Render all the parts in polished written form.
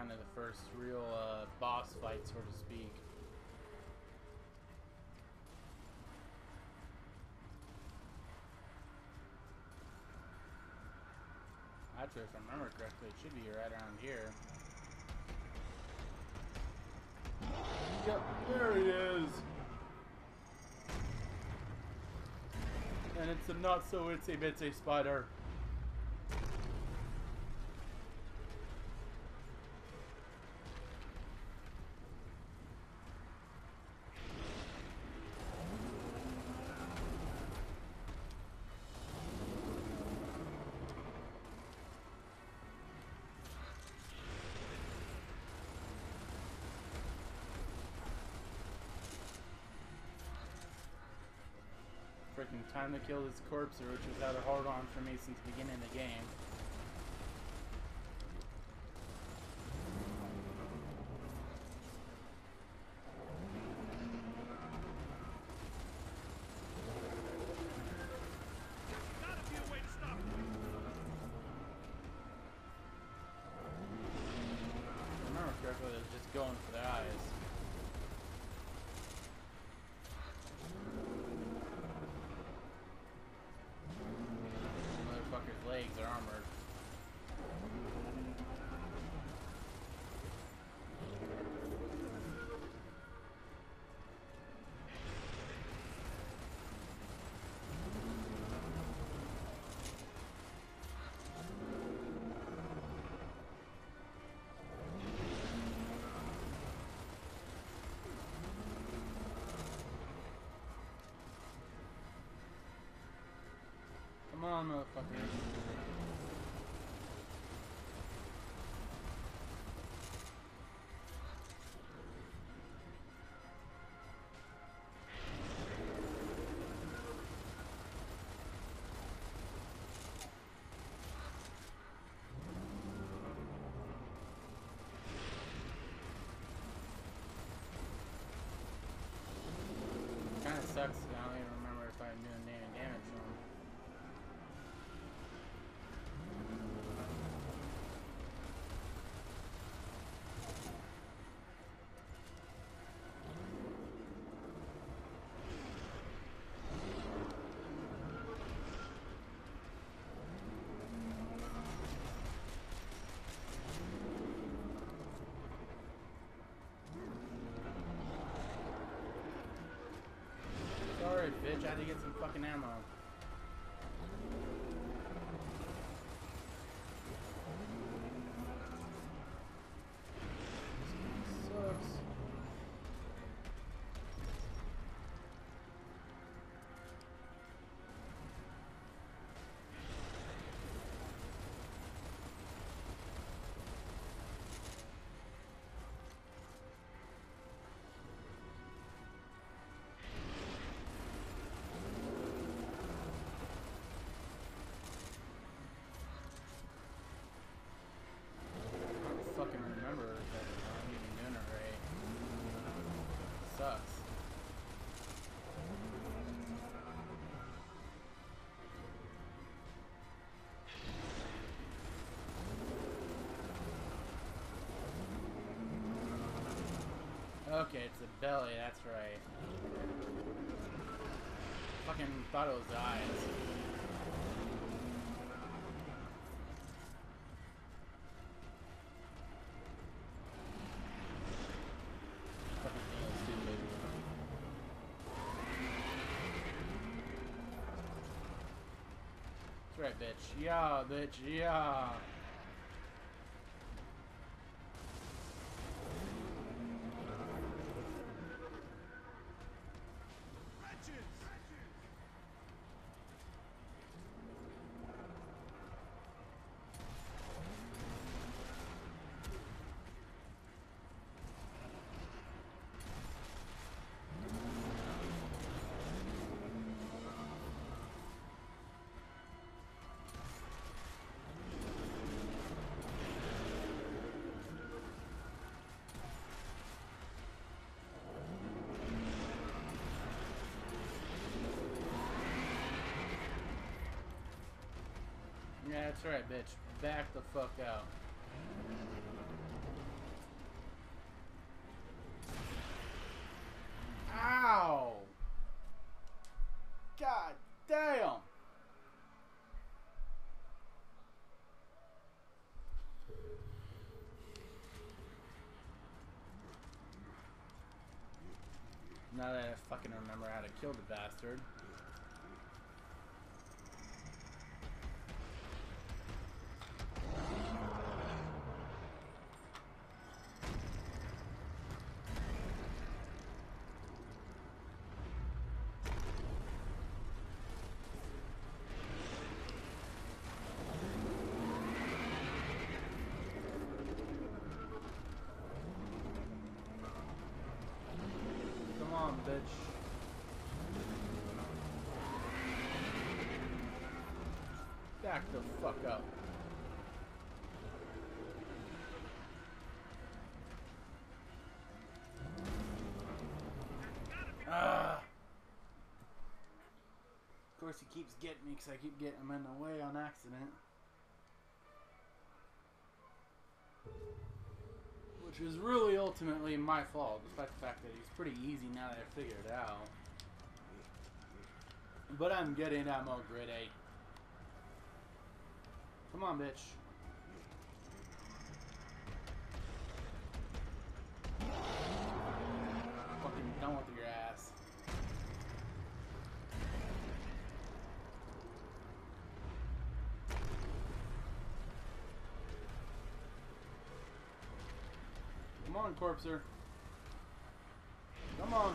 kind of the first real boss fight, so to speak. Actually, if I remember correctly, it should be right around here. Yep, there he is! And it's a not so itsy bitsy spider. Freaking time to kill this corpser, which was out of hard on for me since the beginning of the game. Gotta be a way to stop it. If I remember correctly, it was just going for their eyes. Motherfucker's legs are armored. Come on, motherfucker. Kinda sucks, I don't even remember if I'm doing any damage to him. Sorry, bitch, I had to get some fucking ammo. Sucks. Fucking remember that I'm even doing it right. Sucks. Okay, it's the belly, that's right. Fucking thought it was the eyes. That's right, bitch. Yeah, bitch. Yeah. Yeah, that's right, bitch. Back the fuck out. Damn! Now that I fucking remember how to kill the bastard. Come on, bitch. Back the fuck up. Ah! Of course he keeps getting me because I keep getting him in the way on accident. Which is really ultimately my fault, despite the fact that he's pretty easy now that I figured it out. But I'm getting that more gritty. Come on, bitch. Fucking done with your ass. Come on, Corpser. Come on.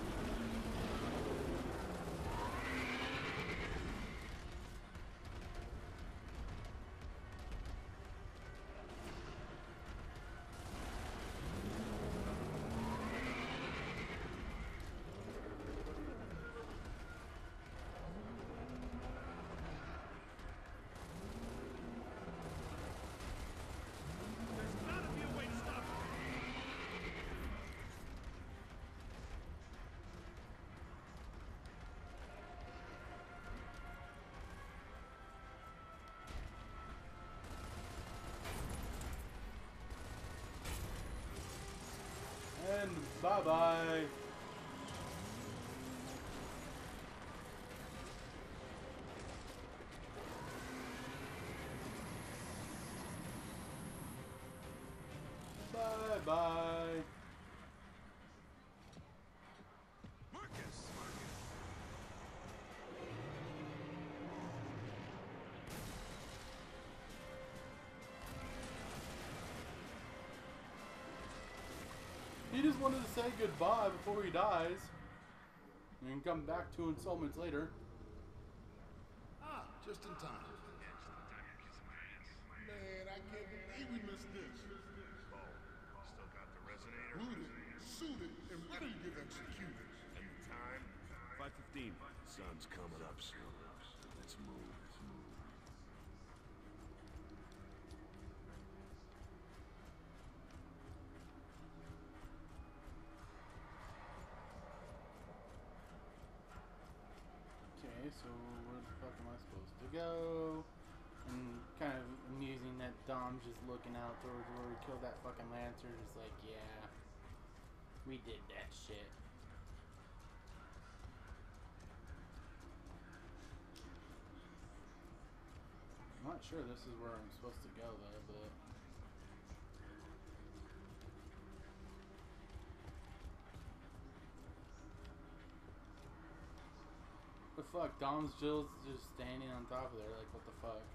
There's gotta be a way to stop him. And bye-bye. Bye-bye. Marcus! He just wanted to say goodbye before he dies. And come back 2 installments later. Ah, just in time. Man, I can't believe we missed this. Oh, still got the resonator? Looted, suited, and ready to get executed. And the time? 5:15. Sun's coming up soon. Let's move. Okay, so where the fuck am I supposed to go? And kind of amusing that Dom's just looking out towards where we killed that fucking Lancer, just like, yeah, we did that shit. I'm not sure this is where I'm supposed to go though, but the fuck, Dom's Jill's just standing on top of there, like what the fuck?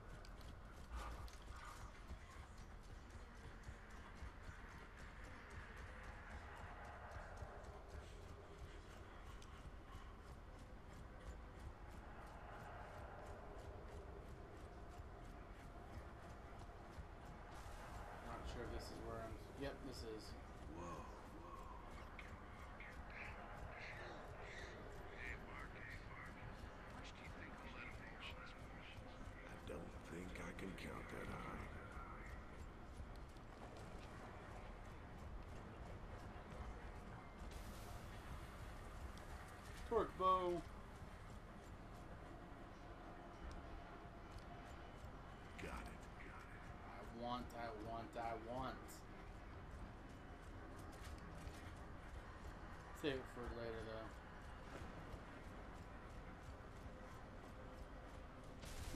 Not sure if this is where I'm. Yep, this is. Whoa. I don't think I can count that high. Torque bow. Got it. I want. Save it for later though.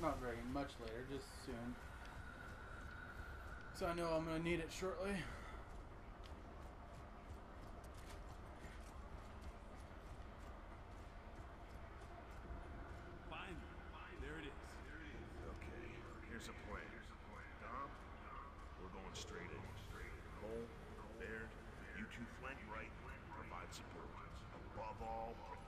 Not very much later, just soon. So I know I'm gonna need it shortly. Finally, there it is. Okay, here's a plan. Dom, we're going straight in. Cole, Baird, you two flank right, provide support. Above all,